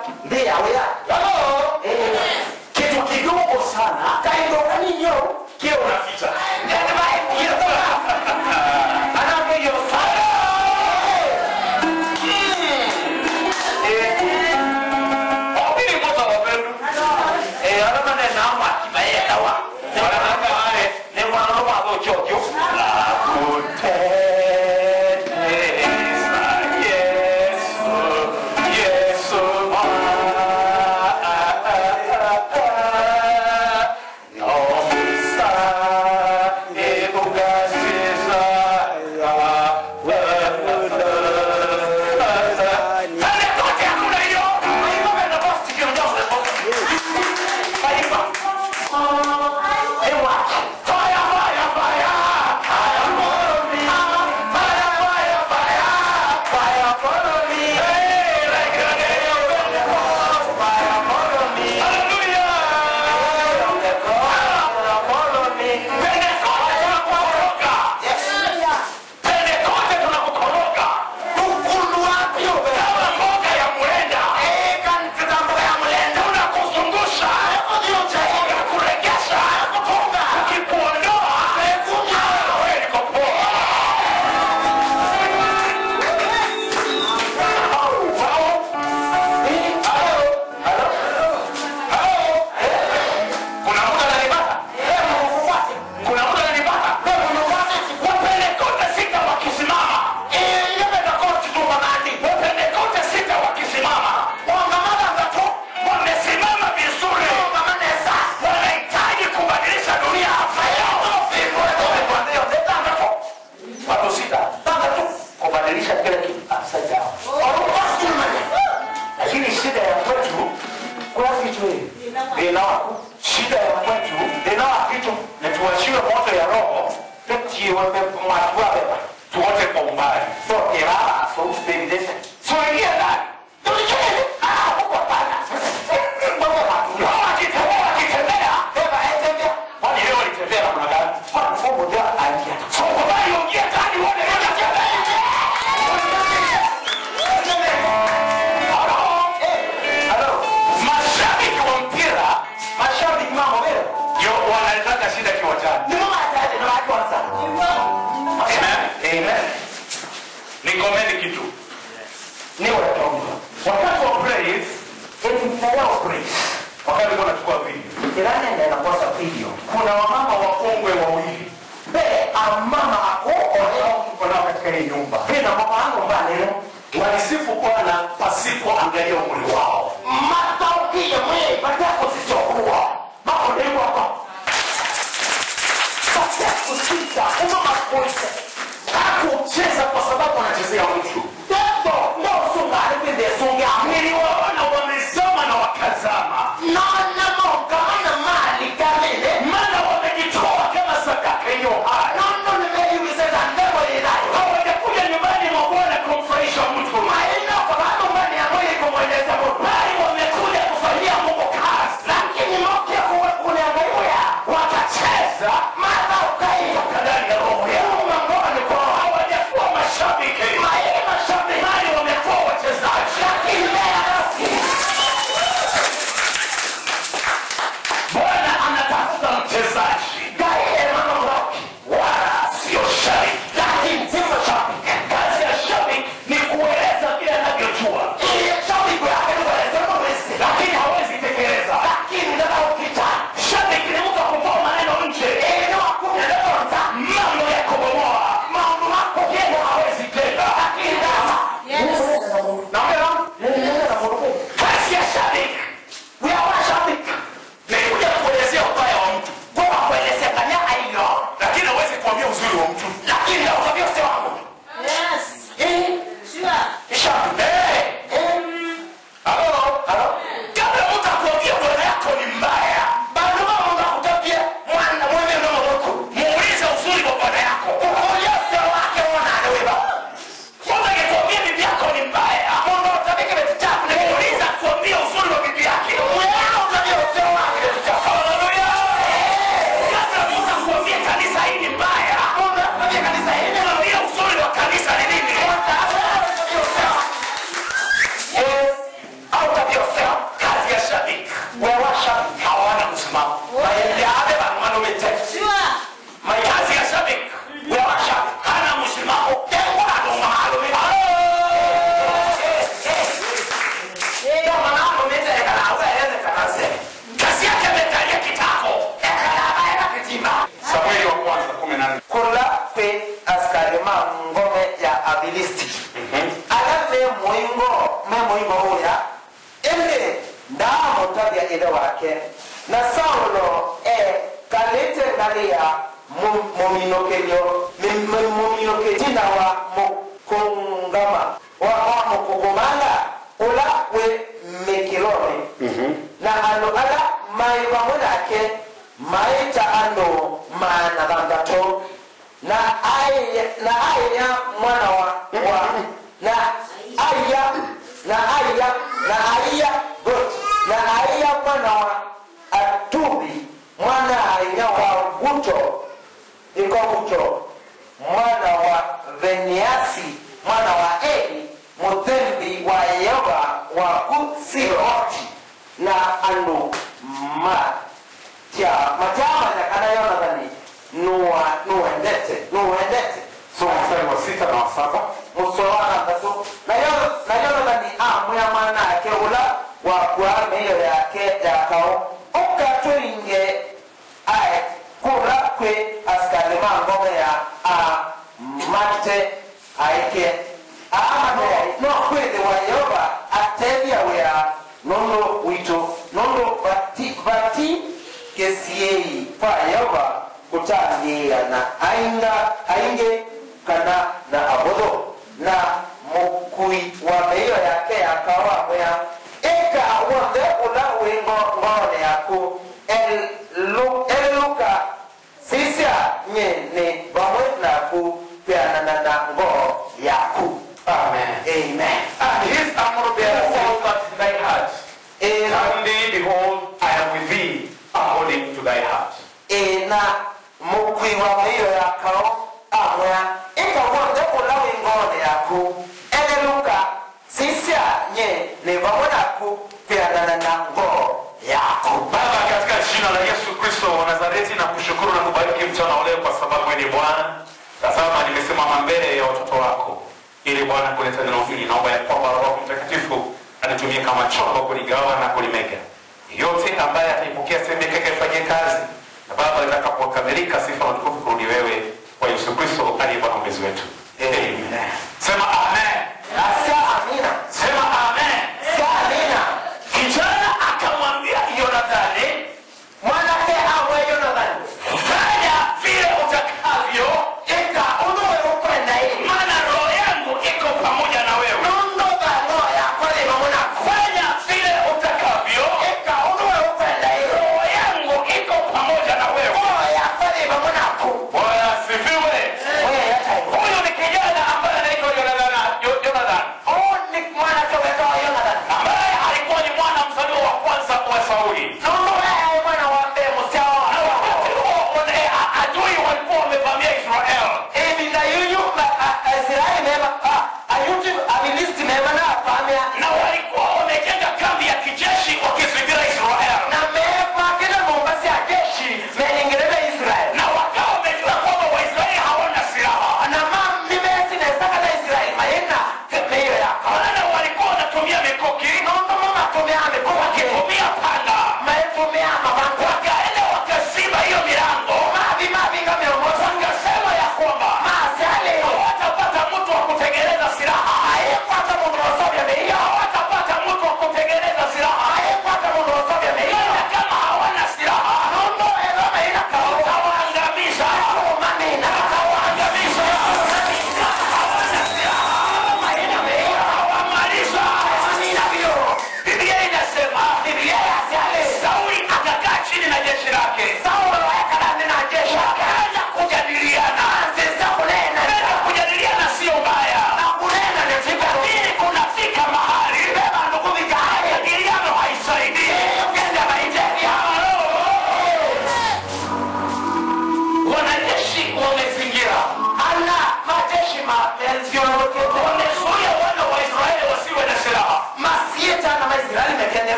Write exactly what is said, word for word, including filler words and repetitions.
ndia wewe. Hello. Eh. Kitu kidogo sana. Kaindo kaninyo. Kile unaficha. Ndio bye. Kile sana. Ana hiyo sana. Eh. Obili moto wapendo. Eh, ana mana na ma kibaye dawa. Wala hata wale ni wana wa chocho. Kumfurahisha mtu. Maana kwa maana mbani ya moyo kumweleza Mungu. yake na Saulo e kalete ngalia mominokelio mominoketina wa mukongama wa wa mukongomanga ula we mekilone mhm na ano ala mai wa monake mai ta ando mana bangato na aya na aya mwana wa wa na aya na aya na aya good na aya mwana wa Atubi mwana aya wa Guto iko Guto mwana wa Veniasi mwana wa Eli mutembi wa Yoba wa Kusiroti na anu ma tia majama na kana yona gani nuwa nuendete nuendete so mstari wa sita na wa saba musowana ndaso na yona na yona gani amu ya mana yake ula wa kwa meyo yake yakao ukatoinge ai kula kwe askari mangome ya a mate aike amate no kwe de wa Yoba atebia wea nondo wito nondo bati bati kesiei pa Yoba kutangia na ainga ainge kana na abodo na mukui wa meyo yake akawa wea eka wonde ula wengo ngone yako el lu eluka sisia nyene bamwe na ku piana na na ngo yako. Amen. Amen. And his armor bearer falls at thy heart. And thee, behold, I am with thee, according to thy heart. Ena mukui wa meyo yakao amwa eka wonde ula wengo yako eluka sisia nyene bamwe na ku piana na na ngo yako. Baba, katika jina la Yesu Kristo wa Nazareti, na kushukuru na kubariki mchana wa leo kwa sababu wewe ni Bwana. Tazama nimesimama mbele ya watoto wako ili Bwana kuleta neno hili. Naomba ya kwamba Roho Mtakatifu anitumie kama chombo kuligawa na kulimega. Yote ambaye ataipokea sehemu yake ifanyie kazi. Na Baba, itakapokamilika sifa na utukufu kurudi wewe kwa Yesu Kristo aliye Bwana Mwokozi wetu.